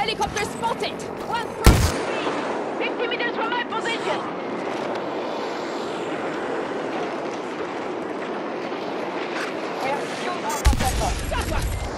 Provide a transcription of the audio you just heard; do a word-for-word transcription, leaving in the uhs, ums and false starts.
Helicopter spotted! One three, fifty meters from my position! We have killed our contender. That one!